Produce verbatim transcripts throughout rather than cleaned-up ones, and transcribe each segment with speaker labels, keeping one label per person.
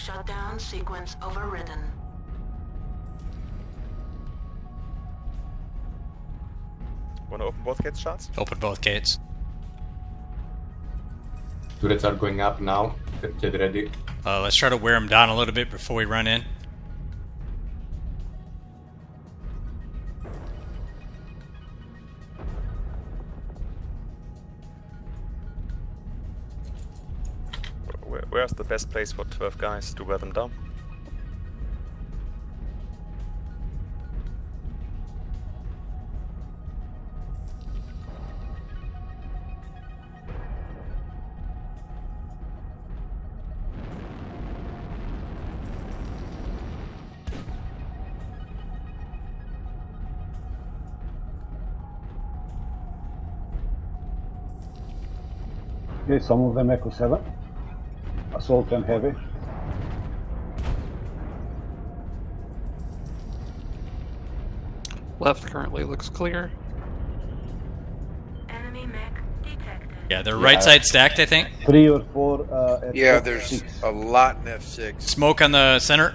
Speaker 1: Shutdown sequence overridden.
Speaker 2: Wanna open both gates, shots?
Speaker 3: Open both gates.
Speaker 4: Turrets are going up now. Get ready.
Speaker 3: Uh, let's try to wear them down a little bit before we run in.
Speaker 2: Where, where's the best place for twelve guys to wear them down?
Speaker 5: Okay, some of them Echo seven. Assault and heavy.
Speaker 6: Left currently looks clear.
Speaker 1: Enemy mech detected.
Speaker 3: Yeah, they're right side stacked, I think.
Speaker 5: Three or four uh, at
Speaker 7: Yeah,
Speaker 5: F
Speaker 7: there's
Speaker 5: six.
Speaker 7: a lot in F six.
Speaker 3: Smoke on the center.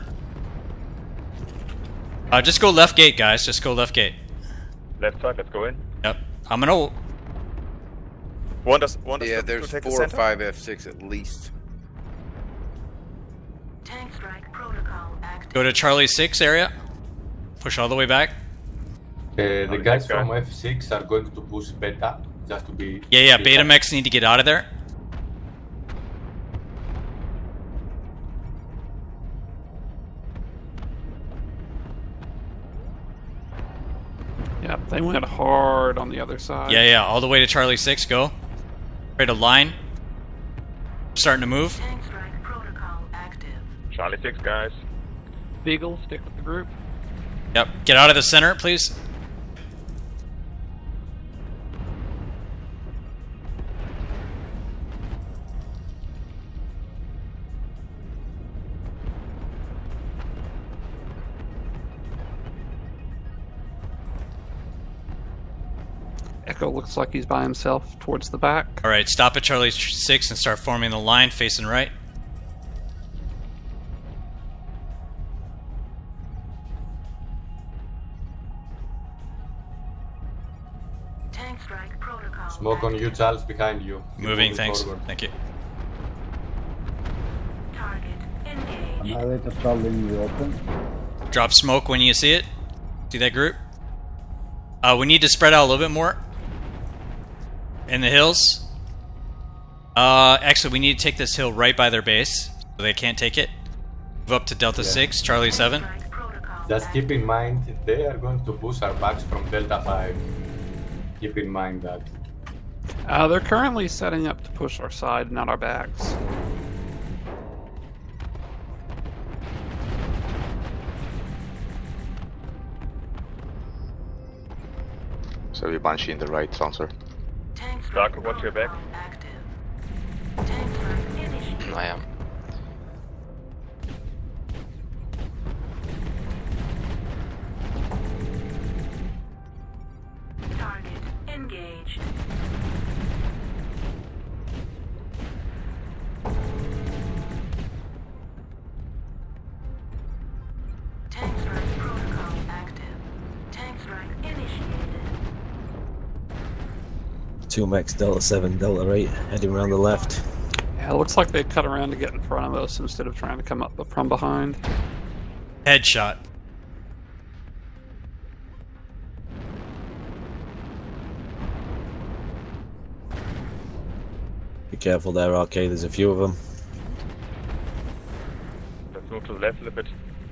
Speaker 3: Uh, just go left gate, guys. Just go left gate.
Speaker 2: Left side, let's go in.
Speaker 3: Yep. I'm gonna.
Speaker 2: One does, one does
Speaker 7: Yeah,
Speaker 2: to
Speaker 7: there's
Speaker 2: take the
Speaker 7: four or
Speaker 2: center?
Speaker 7: five F six at least.
Speaker 1: Tank strike protocol active.
Speaker 3: Go to Charlie six area. Push all the way back.
Speaker 4: Uh, the
Speaker 2: Okay,
Speaker 4: guys
Speaker 2: okay.
Speaker 4: from F six are going to push Beta, just to be...
Speaker 3: Yeah, yeah. Beta mechs need to get out of there.
Speaker 6: Yep, they went hard on the other side.
Speaker 3: Yeah, yeah. All the way to Charlie six. Go. Right a line. Starting to move.
Speaker 1: Tank strike protocol active.
Speaker 2: Charlie six guys.
Speaker 6: Beagle, stick with the group.
Speaker 3: Yep. Get out of the center, please.
Speaker 6: Echo looks like he's by himself towards the back.
Speaker 3: All right. Stop at Charlie six and start forming the line facing right.
Speaker 1: Tank strike protocol.
Speaker 4: Smoke on you, Charles, behind you. Keep
Speaker 3: Moving. Thanks.
Speaker 4: forward.
Speaker 3: Thank you.
Speaker 1: Target engaged.
Speaker 5: Annihilator probably in the open.
Speaker 3: Drop smoke when you see it. See that group? Uh, we need to spread out a little bit more. In the hills. Uh, actually, we need to take this hill right by their base, so they can't take it. Move up to Delta
Speaker 4: Yeah.
Speaker 3: six, Charlie seven.
Speaker 1: Strike protocol
Speaker 4: Just
Speaker 1: active.
Speaker 4: keep in mind, they are going to push our backs from Delta five. Keep in mind that.
Speaker 6: Uh, they're currently setting up to push our side, not our backs.
Speaker 8: So you Banshee in the right, Sanser.
Speaker 1: Tank strike
Speaker 2: Darko, watch your back.
Speaker 1: protocol active. Tank strike initiated.
Speaker 8: I am.
Speaker 1: Target engaged. Tank strike protocol active. Tank strike initiated.
Speaker 9: Two mechs, Delta seven, Delta right, heading around the left.
Speaker 6: Yeah, it looks like they cut around to get in front of us instead of trying to come up from behind.
Speaker 3: Headshot.
Speaker 9: Be careful there, R K, there's a few of them.
Speaker 2: Let's move to the left a little bit.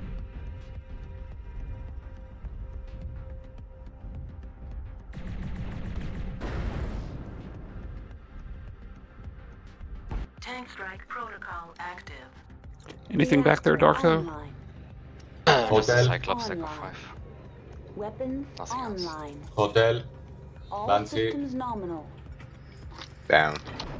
Speaker 1: Tank strike protocol active.
Speaker 6: Anything back there, Darko?
Speaker 1: Online.
Speaker 8: Just a
Speaker 4: Hotel.
Speaker 8: Cyclops Echo
Speaker 1: Online.
Speaker 8: five.
Speaker 1: Weapons
Speaker 8: Nothing else.
Speaker 1: online.
Speaker 4: Hotel.
Speaker 1: All
Speaker 4: Banshee.
Speaker 1: systems nominal.
Speaker 8: Down.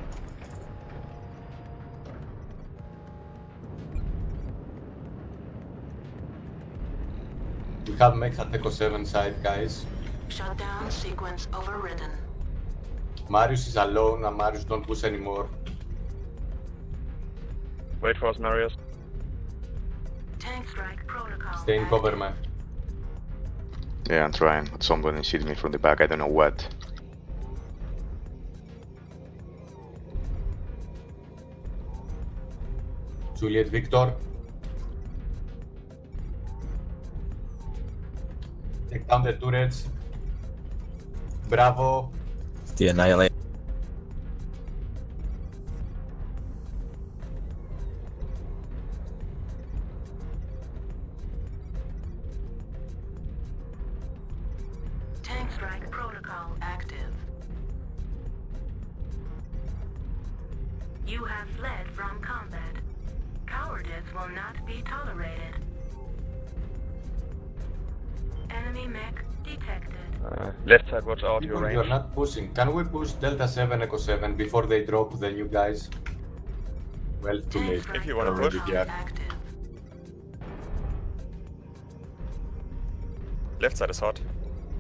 Speaker 4: We have mechs at Echo seven side, guys.
Speaker 1: Shutdown sequence overridden.
Speaker 4: Marius is alone, and Marius don't push anymore.
Speaker 2: Wait for us, Marius.
Speaker 1: Tank strike protocol.
Speaker 4: Stay in cover, man.
Speaker 8: Yeah, I'm trying, but somebody shoots me from the back, I don't know what.
Speaker 4: Juliet Victor. Take down the turrets. Bravo.
Speaker 9: The Annihilate.
Speaker 1: Tank strike protocol active. You have fled from combat. Cowardice will not be tolerated. Enemy mech detected.
Speaker 2: Uh, left side, watch out, your
Speaker 4: People, you're
Speaker 2: range.
Speaker 4: not pushing. Can we push Delta seven, Echo seven before they drop the new guys? Well, too late.
Speaker 2: If you wanna
Speaker 4: Already
Speaker 2: push.
Speaker 4: here.
Speaker 1: Active.
Speaker 2: Left side is hot.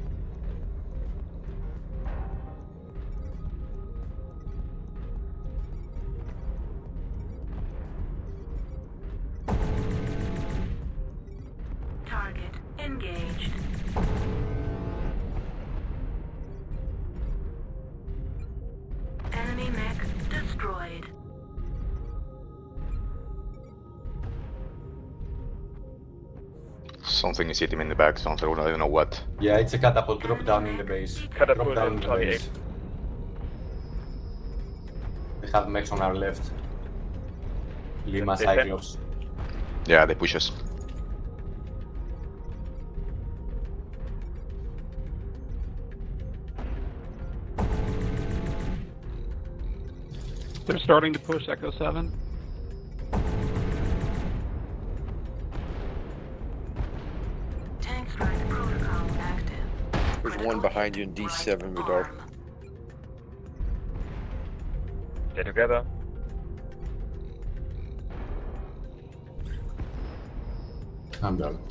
Speaker 1: Target engaged. Enemy mech destroyed.
Speaker 8: Something is hitting me in the back, sounds like I don't know what.
Speaker 4: Yeah, it's a catapult. Drop down in the base.
Speaker 2: Catapult
Speaker 4: Drop down
Speaker 2: in
Speaker 4: in the
Speaker 2: twenty-eight.
Speaker 4: base. They have mechs on our left. Lima
Speaker 2: They- they-
Speaker 4: Cyclops.
Speaker 8: Yeah, they push us.
Speaker 6: They're starting to push Echo seven.
Speaker 1: Tank strike protocol active.
Speaker 7: There's one behind you in D seven, Vidar.
Speaker 2: Stay together.
Speaker 4: I'm down.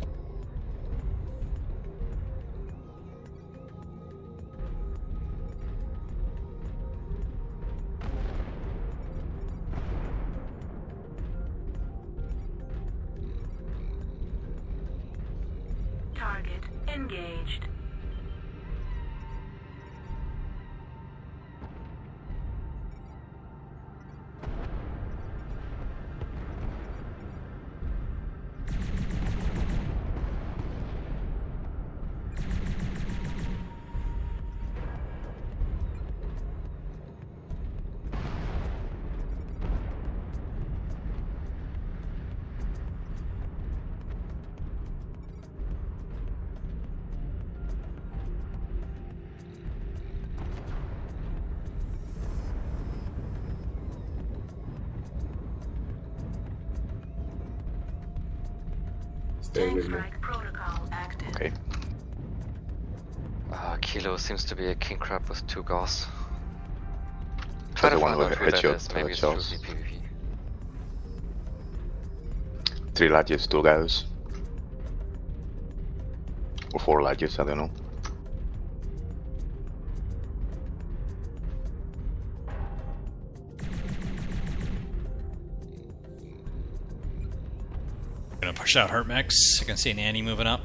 Speaker 1: Target engaged.
Speaker 4: Stay
Speaker 1: Tank
Speaker 4: with me.
Speaker 1: strike protocol active.
Speaker 8: Okay.
Speaker 10: Uh, Kilo seems to be a king crab with two gauss.
Speaker 8: That's
Speaker 10: Try to
Speaker 8: the one
Speaker 10: find
Speaker 8: with
Speaker 10: out who that
Speaker 8: headshot,
Speaker 10: is. Maybe
Speaker 8: uh,
Speaker 10: it's
Speaker 8: Charles.
Speaker 10: through the PvP.
Speaker 8: Three ledges, two guys. Or four ledges, I don't know.
Speaker 3: Gonna push out hurt mechs. I can see an Annie moving up.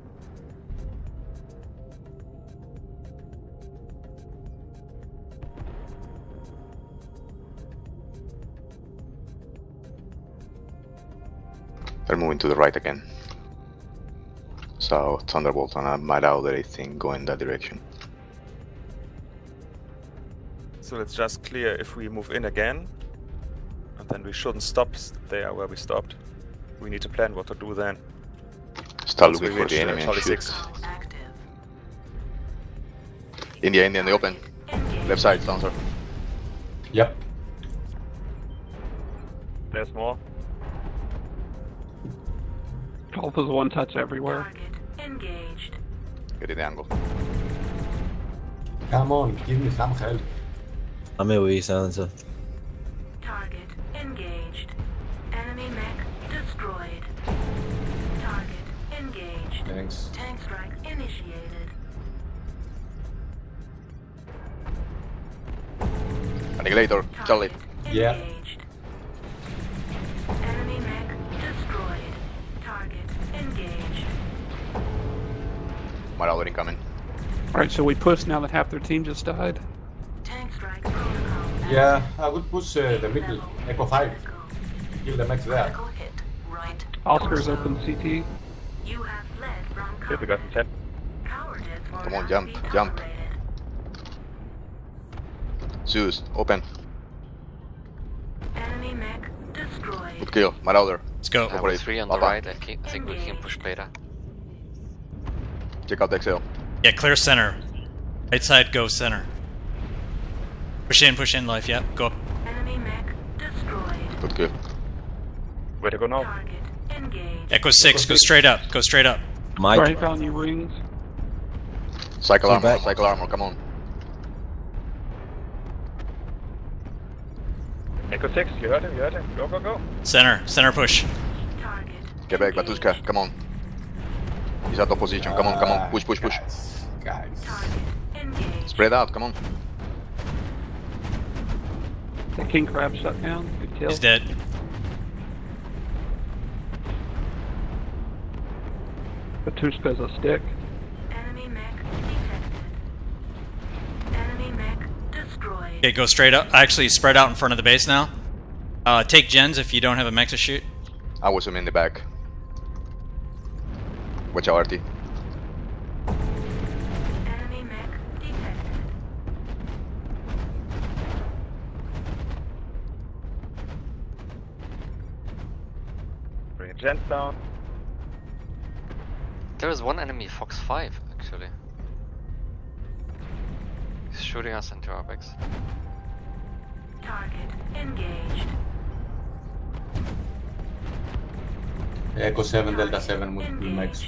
Speaker 8: They're moving to the right again. So Thunderbolt and a Marauder, I think, go in that direction.
Speaker 2: So let's just clear if we move in again. And then we shouldn't stop there where we stopped. We need to plan what to do then.
Speaker 8: Start
Speaker 2: Once we
Speaker 8: looking for
Speaker 2: reach,
Speaker 8: the
Speaker 2: uh,
Speaker 8: enemy and
Speaker 2: Charlie
Speaker 8: shoot.
Speaker 2: six.
Speaker 1: Active.
Speaker 8: India, India in the open.
Speaker 1: Engaged.
Speaker 8: Left side, Lancer.
Speaker 4: Yep.
Speaker 2: There's more.
Speaker 6: Golf is one touch everywhere.
Speaker 1: Target engaged.
Speaker 8: Get in the angle.
Speaker 4: Come on, give me some help.
Speaker 9: I'm away, Silencer.
Speaker 1: Target engaged. Enemy mech destroyed. Target engaged.
Speaker 4: Thanks.
Speaker 1: Tank strike initiated.
Speaker 8: Annihilator, Charlie.
Speaker 1: Target
Speaker 4: Yeah.
Speaker 1: engaged. Enemy mech destroyed.
Speaker 8: Marauder incoming.
Speaker 6: Alright, so we push now that half their team just died.
Speaker 1: Tank strike protocol.
Speaker 4: Yeah, I would push uh, the middle, Echo five. Kill the mechs there.
Speaker 1: Critical hit. Right.
Speaker 6: Oscar's
Speaker 1: torso.
Speaker 6: open C T.
Speaker 1: You have fled from
Speaker 2: Okay, we got
Speaker 1: combat.
Speaker 2: ten.
Speaker 1: Cowardice will
Speaker 8: Come on,
Speaker 1: not
Speaker 8: jump,
Speaker 1: be
Speaker 8: jump.
Speaker 1: tolerated.
Speaker 8: Zeus, open.
Speaker 1: Enemy mech destroyed.
Speaker 8: Good kill. Marauder.
Speaker 3: Let's go.
Speaker 10: Uh, with
Speaker 8: Operate.
Speaker 10: three on the
Speaker 8: Alpha.
Speaker 10: right, I, keep, I think we can push beta.
Speaker 8: Check out the Excel.
Speaker 3: Yeah, clear center. Right side, go center. Push in, push in, life. Yep, go.
Speaker 1: Enemy mech destroyed.
Speaker 8: Good kill.
Speaker 2: Where to go now?
Speaker 1: Target engaged.
Speaker 3: Echo six, go straight up. Go straight up.
Speaker 9: My
Speaker 6: Right on you rings.
Speaker 8: Cycle
Speaker 9: Go
Speaker 8: armor,
Speaker 9: back.
Speaker 8: cycle armor, come on.
Speaker 2: Echo six, you heard him, you heard him. Go, go, go.
Speaker 3: Center, center push.
Speaker 1: Target
Speaker 8: Get back, Batushka, come on. He's out of position, come on, come on. Push, push, push.
Speaker 4: Guys, guys.
Speaker 1: Target engaged.
Speaker 8: Spread out, come on.
Speaker 6: The king crab shut down. Good kill.
Speaker 3: He's dead.
Speaker 6: Batushka's a stick.
Speaker 1: Enemy mech detected. Enemy mech destroyed.
Speaker 3: Okay, go straight up. Actually, spread out in front of the base now. Uh, take gens if you don't have a mech to shoot.
Speaker 8: I was him in the back. Watch out, R T.
Speaker 1: Enemy mech detected.
Speaker 2: Bring gents down.
Speaker 10: There is one enemy, Fox five, actually. He's shooting us into our backs.
Speaker 1: Target engaged.
Speaker 4: Echo seven, Delta seven, multiple mechs.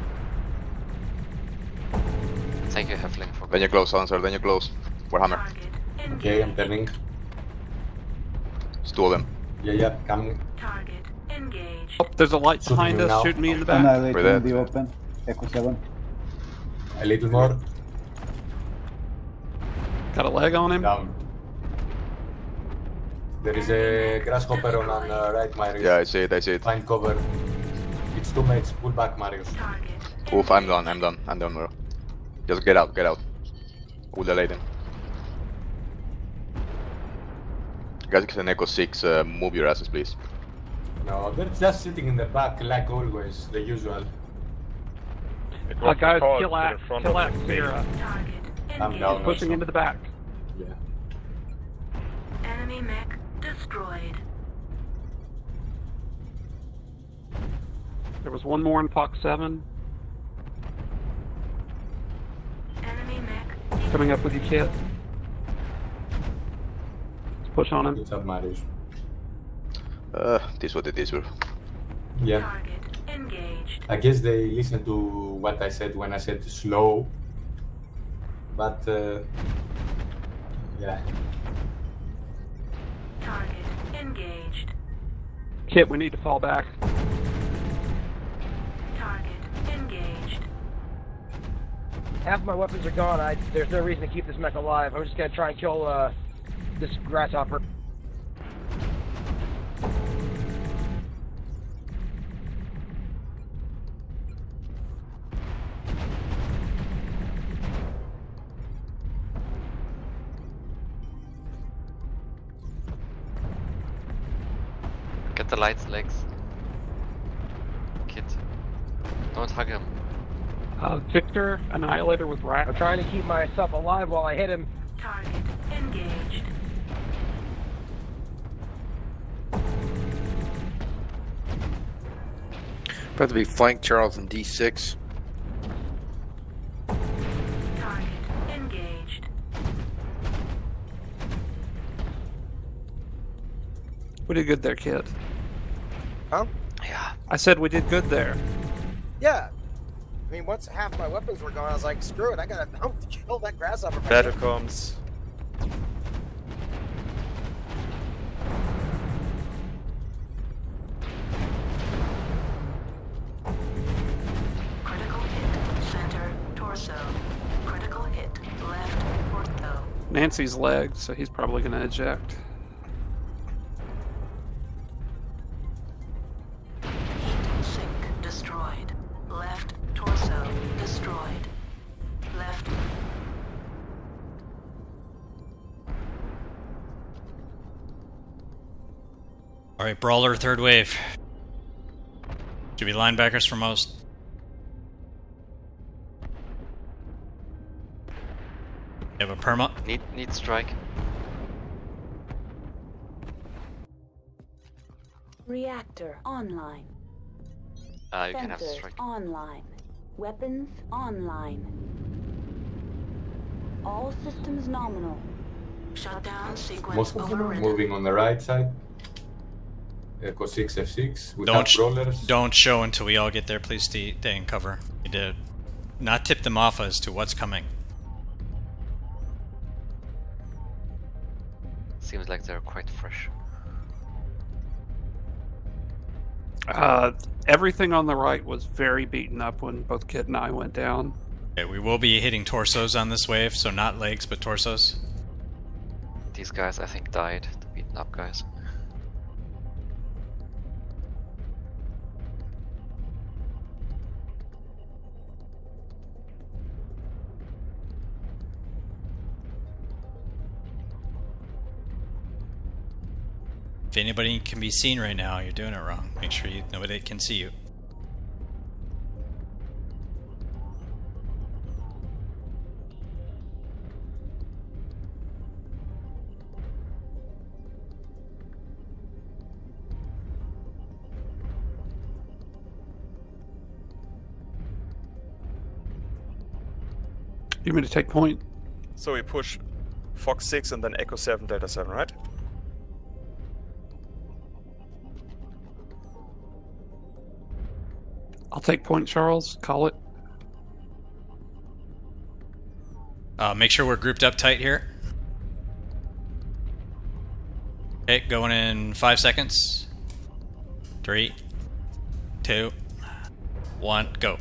Speaker 10: Thank you, Hefling, for
Speaker 8: Then you close, answer, then you close. Warhammer.
Speaker 1: Target engaged.
Speaker 4: Okay, I'm turning.
Speaker 8: It's two of them.
Speaker 4: Yeah, yeah, coming.
Speaker 1: Target engaged.
Speaker 6: Oh, there's a light
Speaker 4: Shooting
Speaker 6: behind
Speaker 4: you
Speaker 6: us,
Speaker 4: now.
Speaker 6: shooting me in the back.
Speaker 5: Annihilating
Speaker 8: We're dead.
Speaker 5: in the open. Echo seven.
Speaker 4: A little more.
Speaker 6: Got a leg on him.
Speaker 4: Down. There is a grasshopper on on uh, right, Marius.
Speaker 8: Yeah, I see it, I see it.
Speaker 4: Find cover. It's two mates. Pull back, Marius.
Speaker 1: Target
Speaker 8: Oof, I'm done, I'm done, I'm done, bro. Just get out, get out. We'll delay them. Guys, it's an Echo six, uh, move your asses, please.
Speaker 4: No, they're just sitting in the back like always, the usual.
Speaker 2: It
Speaker 6: Uh,
Speaker 2: was
Speaker 6: guys,
Speaker 2: called
Speaker 6: kill
Speaker 2: to
Speaker 6: act,
Speaker 2: the front
Speaker 6: kill
Speaker 2: of
Speaker 6: act,
Speaker 2: the
Speaker 6: Zera.
Speaker 1: Target
Speaker 4: I'm
Speaker 1: engaged.
Speaker 4: down.
Speaker 6: Pushing into the back.
Speaker 4: Yeah.
Speaker 1: Enemy mech destroyed.
Speaker 6: There was one more in Fox seven.
Speaker 1: Enemy mech
Speaker 6: Coming up with you, Kit. Let's push on him.
Speaker 4: Good job, Marius.
Speaker 8: Uh, this what it is, bro.
Speaker 4: Yeah.
Speaker 1: target engaged.
Speaker 4: I guess they listened to what I said when I said slow. But, uh, yeah.
Speaker 1: Target engaged.
Speaker 6: Kit, we need to fall back.
Speaker 1: Target engaged.
Speaker 11: Half my weapons are gone. I there's no reason to keep this mech alive. I'm just gonna try and kill uh, this grasshopper.
Speaker 10: Get the lights, legs. Kid. Don't hug him.
Speaker 6: Uh, Victor, Annihilator with Rat.
Speaker 11: I'm trying to keep myself alive while I hit him.
Speaker 1: Target engaged.
Speaker 7: About to be flanked, Charles, in D six.
Speaker 1: Target engaged.
Speaker 6: We did good there, Kit.
Speaker 11: Huh?
Speaker 10: Yeah.
Speaker 6: I said we did good there.
Speaker 11: Yeah. I mean, once half my weapons were gone, I was like, screw it, I gotta help kill that grasshopper.
Speaker 2: Battle comes.
Speaker 1: Critical hit center torso. Critical hit left ortho.
Speaker 6: Nancy's leg, so he's probably gonna eject.
Speaker 1: Heat sink destroyed. Left torso destroyed.
Speaker 3: Alright, Brawler, third wave. Should be linebackers for most. You have a perma?
Speaker 10: Need need strike.
Speaker 12: Reactor online.
Speaker 10: Uh, you can have the
Speaker 12: Sensors
Speaker 10: strike.
Speaker 12: online. Weapons online. All systems nominal.
Speaker 1: Shutdown sequence
Speaker 4: Most of them are
Speaker 1: overridden.
Speaker 4: moving on the right side. Echo six F six. We
Speaker 3: Don't
Speaker 4: have
Speaker 3: sh
Speaker 4: brawlers.
Speaker 3: don't show until we all get there. Please stay, stay in cover. You did not tip them off as to what's coming.
Speaker 10: Seems like they're quite fresh.
Speaker 6: Uh, everything on the right was very beaten up when both Kid and I went down.
Speaker 3: Okay, we will be hitting torsos on this wave, so not legs, but torsos.
Speaker 10: These guys, I think, died. The beaten up guys.
Speaker 3: If anybody can be seen right now, you're doing it wrong. Make sure you nobody can see you.
Speaker 6: You mean to take point?
Speaker 2: So we push Fox six and then Echo seven, Delta seven, right?
Speaker 6: I'll take point, Charles. Call it.
Speaker 3: Uh, make sure we're grouped up tight here. Okay, going in five seconds. Three, two, one, go.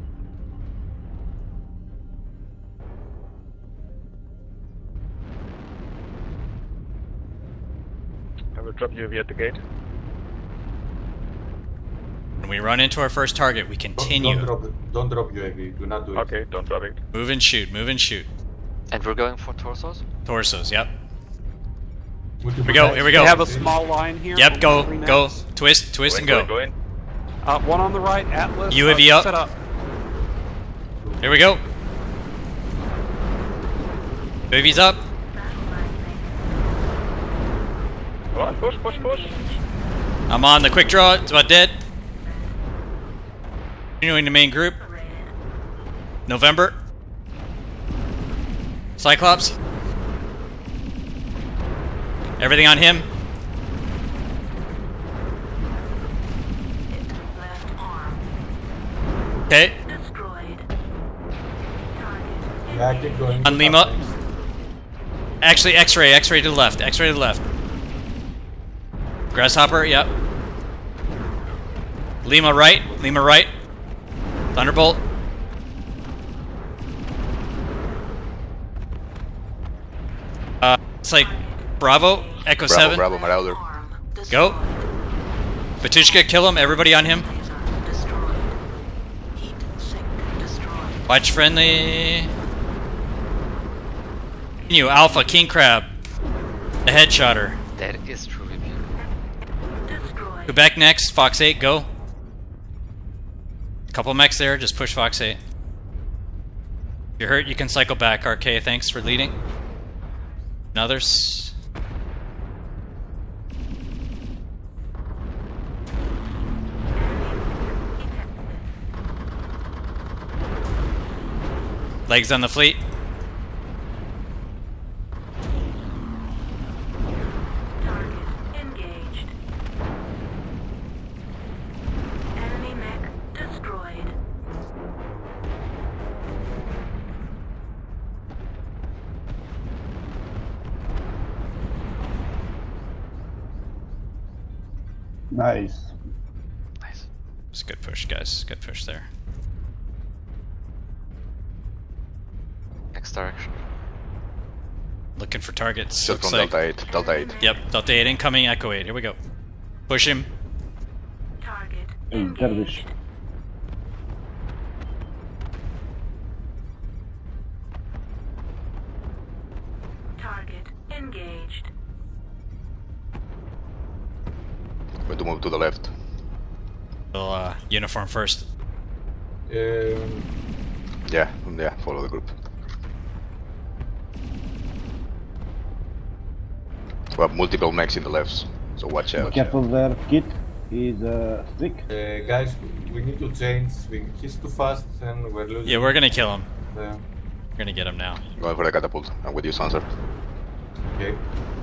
Speaker 2: I will drop U A V at the gate.
Speaker 3: When we run into our first target, we continue.
Speaker 4: Don't, don't, drop, don't drop U A V. Do not do it.
Speaker 2: Okay, don't drop it.
Speaker 3: Move and shoot, move and shoot.
Speaker 10: And we're going for torsos?
Speaker 3: Torsos, yep.
Speaker 4: Would
Speaker 3: Here
Speaker 4: you
Speaker 3: we go,
Speaker 4: protect-
Speaker 3: here we go.
Speaker 6: We have a small line here.
Speaker 3: Yep,
Speaker 6: on
Speaker 3: go,
Speaker 6: the three
Speaker 3: go.
Speaker 6: nets.
Speaker 3: Twist, twist, and
Speaker 2: Go in,
Speaker 3: go.
Speaker 2: go in.
Speaker 6: Uh, one on the right, Atlas.
Speaker 3: U A V
Speaker 6: uh,
Speaker 3: up.
Speaker 6: Set up.
Speaker 3: Here we go. U A V's up.
Speaker 2: Come on, push, push, push.
Speaker 3: I'm on the quick draw. It's about dead. Continuing the main group. November. Cyclops. Everything on him.
Speaker 1: Left arm
Speaker 3: Okay.
Speaker 1: destroyed.
Speaker 4: Yeah, keep going.
Speaker 3: On Lima. Actually, X-ray. X-ray to the left. X-ray to the left. Grasshopper, yep. Lima right. Lima right. Thunderbolt. Uh, it's like Bravo. Echo
Speaker 8: Bravo,
Speaker 3: seven.
Speaker 8: Bravo, Marauder.
Speaker 1: Arm
Speaker 3: Go.
Speaker 1: destroyed.
Speaker 3: Batushka, kill him. Everybody on him.
Speaker 1: Laser destroyed. Heat sink destroyed.
Speaker 3: Watch friendly. You, Alpha, King Crab. The headshotter.
Speaker 10: That is truly beautiful.
Speaker 1: Destroyed.
Speaker 3: Quebec next. Fox eight, go. Couple mechs there. Just push Fox eight. If you're hurt, you can cycle back. R K, thanks for leading. And others. Legs on the fleet.
Speaker 1: Target engaged. Enemy mech destroyed.
Speaker 5: Nice.
Speaker 3: Nice. It's a good push, guys. Good push there.
Speaker 10: Next direction.
Speaker 3: Looking for targets.
Speaker 8: Just
Speaker 3: Looks
Speaker 8: from
Speaker 3: like-
Speaker 8: Delta eight. Delta eight.
Speaker 3: Yep, Delta eight incoming, Echo eight. Here we go. Push him.
Speaker 1: Target
Speaker 5: Mm, dervish.
Speaker 1: engaged. Target engaged.
Speaker 8: Going to move to the left.
Speaker 3: We'll uh, uniform first.
Speaker 4: Um,
Speaker 8: Yeah, yeah, follow the group. We have multiple mechs in the left, so watch
Speaker 5: Be
Speaker 8: out.
Speaker 5: careful there, Kit. He's uh, sick.
Speaker 4: uh, guys, we need to change. We, he's too fast and we're losing.
Speaker 3: Yeah, we're gonna kill him.
Speaker 4: Uh,
Speaker 3: We're gonna get him now.
Speaker 8: Going for the catapult. I'm with you, Sanser.
Speaker 4: okay.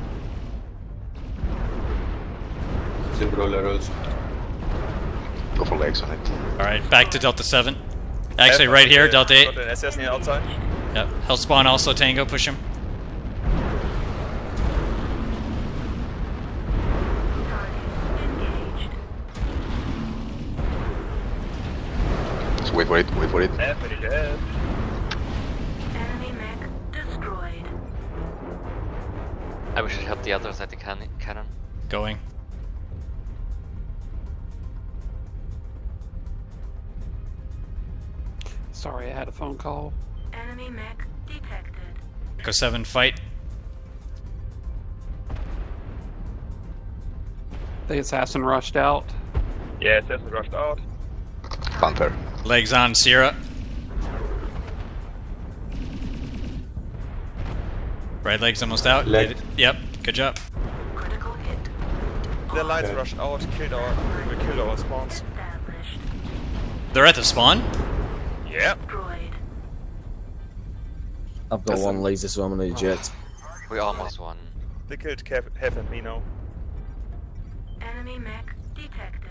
Speaker 4: He's a brawler also.
Speaker 8: Go for legs on it.
Speaker 3: Alright, back to Delta seven. Actually, right here, Delta eight.
Speaker 2: Got an S S near outside.
Speaker 3: Yep. He'll spawn also, Tango, push him.
Speaker 8: Just wait for it, wait for it.
Speaker 2: Yeah, pretty good.
Speaker 1: Enemy mech destroyed.
Speaker 10: I wish I help the others at the can cannon.
Speaker 3: Going.
Speaker 6: Sorry, I had a phone call.
Speaker 1: Enemy mech detected.
Speaker 3: Echo seven, fight.
Speaker 6: The assassin rushed out.
Speaker 2: Yeah, S S rushed out.
Speaker 8: Panther.
Speaker 3: Legs on, Sierra. Right leg's almost out.
Speaker 4: Leg.
Speaker 3: Hit it. Yep, good job.
Speaker 1: Critical hit.
Speaker 2: The lights
Speaker 4: Okay.
Speaker 2: rushed out, killed our, we killed our spawns.
Speaker 1: Established.
Speaker 3: They're at the spawn?
Speaker 2: Yeah.
Speaker 1: Destroyed.
Speaker 9: I've got one laser, so I'm gonna eject.
Speaker 10: We almost won.
Speaker 2: They killed Kev, Hev and me now.
Speaker 1: Enemy mech detected.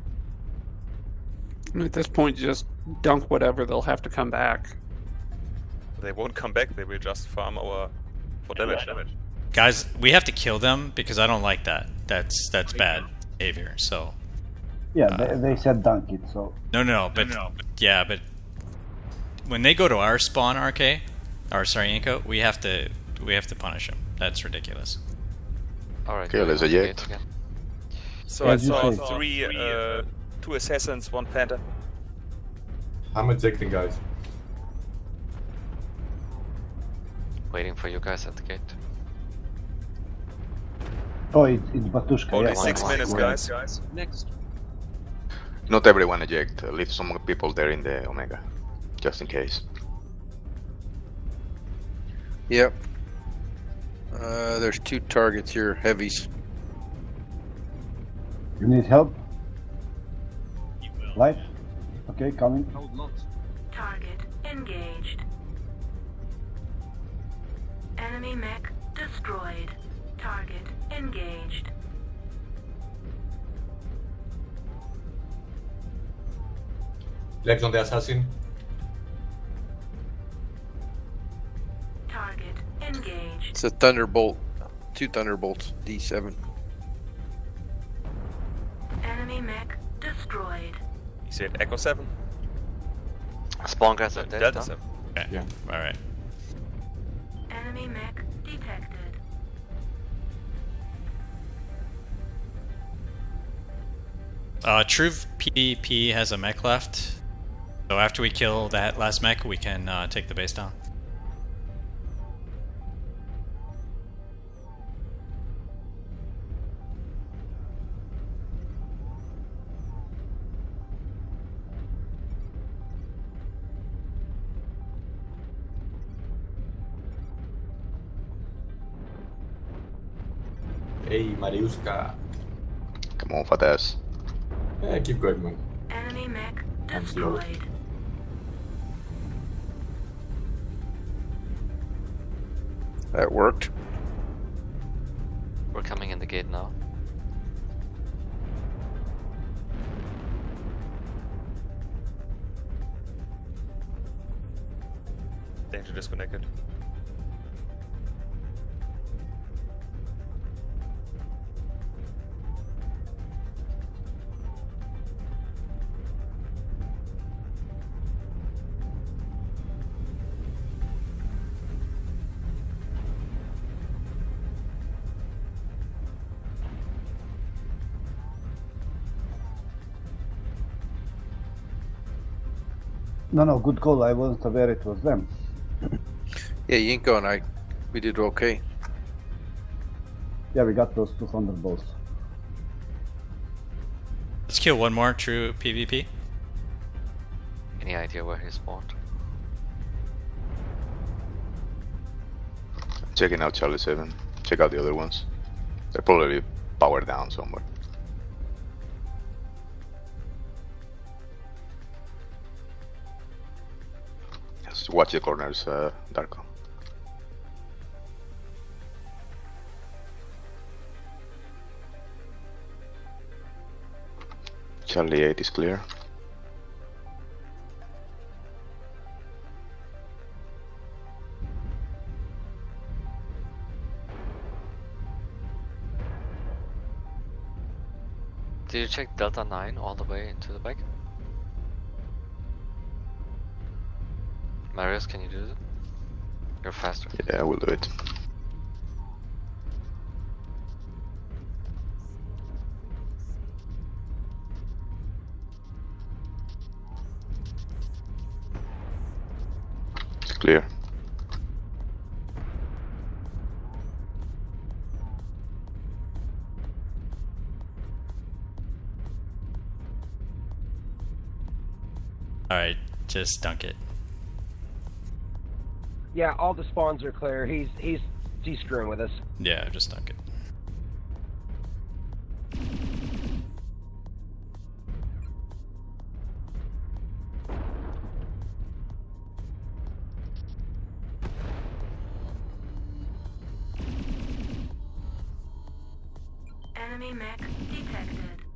Speaker 6: And at this point, just dunk whatever. They'll have to come back.
Speaker 2: They won't come back, they will just farm our for damage.
Speaker 3: Guys, we have to kill them because I don't like that. That's that's bad behavior. So
Speaker 5: Yeah,
Speaker 3: Uh,
Speaker 5: they, they said dunk it, so
Speaker 3: no, no, no, but yeah, but when they go to our spawn, R K, or sorry, Inko, we have to we have to punish them. That's ridiculous.
Speaker 10: Alright.
Speaker 8: Okay, let's eject.
Speaker 10: again.
Speaker 2: So I
Speaker 5: As you
Speaker 2: saw
Speaker 5: say.
Speaker 2: three, uh, two assassins, one panther.
Speaker 4: I'm ejecting, guys.
Speaker 10: Waiting for you guys at the gate.
Speaker 5: oh, it, it's Batushka.
Speaker 2: Only
Speaker 5: yeah.
Speaker 2: six
Speaker 10: one,
Speaker 2: minutes,
Speaker 10: one.
Speaker 2: guys.
Speaker 6: Next.
Speaker 8: Not everyone eject. Uh, leave some people there in the Omega, just in case.
Speaker 7: Yep. Uh, there's two targets here, heavies.
Speaker 5: You need help? Life? Okay, coming.
Speaker 1: Target engaged. Enemy mech destroyed. Target engaged.
Speaker 4: Legs on the assassin.
Speaker 1: Target engaged.
Speaker 7: It's a Thunderbolt. Two Thunderbolts, D seven.
Speaker 1: Enemy mech destroyed.
Speaker 2: You said Echo seven?
Speaker 10: Spawn guys
Speaker 2: Uh,
Speaker 10: at
Speaker 2: Delta
Speaker 10: Delta.
Speaker 2: seven.
Speaker 3: Okay.
Speaker 4: Yeah.
Speaker 3: All right.
Speaker 1: Enemy mech detected.
Speaker 3: Uh, Truve P P has a mech left, so after we kill that last mech, we can uh, take the base down.
Speaker 4: Hey, Mariuska.
Speaker 8: Come on, fat ass.
Speaker 4: Yeah, keep going, man.
Speaker 1: Enemy mech
Speaker 4: I'm slow.
Speaker 1: destroyed.
Speaker 7: That worked.
Speaker 10: We're coming in the gate now.
Speaker 2: Danger disconnected.
Speaker 5: No, no, good call. I wasn't aware it was them.
Speaker 7: Yeah, Yinko and I, we did okay.
Speaker 5: Yeah, we got those two thunderbolts.
Speaker 3: Let's kill one more true PvP.
Speaker 10: Any idea where he spawned?
Speaker 8: Checking out Charlie seven. Check out the other ones. They're probably powered down somewhere. Just watch the corners, uh, Darko. Charlie eight is clear.
Speaker 10: Did you check Delta nine all the way into the back? Marius, can you do it? You're faster.
Speaker 8: Yeah, I will do it. It's clear.
Speaker 3: Alright, just dunk it.
Speaker 11: Yeah, all the spawns are clear. He's he's he's screwing with us.
Speaker 3: Yeah, just dunk it.
Speaker 1: Enemy mech detected.